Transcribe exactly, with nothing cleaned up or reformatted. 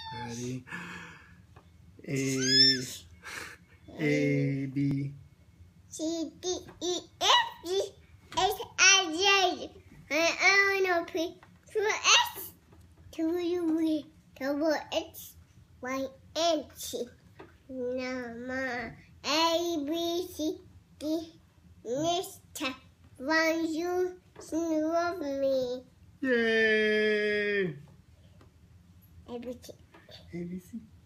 Ready? A A B C D E F G H I J I L P Q S W V double X Y and Z. Nama A B C D. Next time, one you love me. Yay! A B C. A B C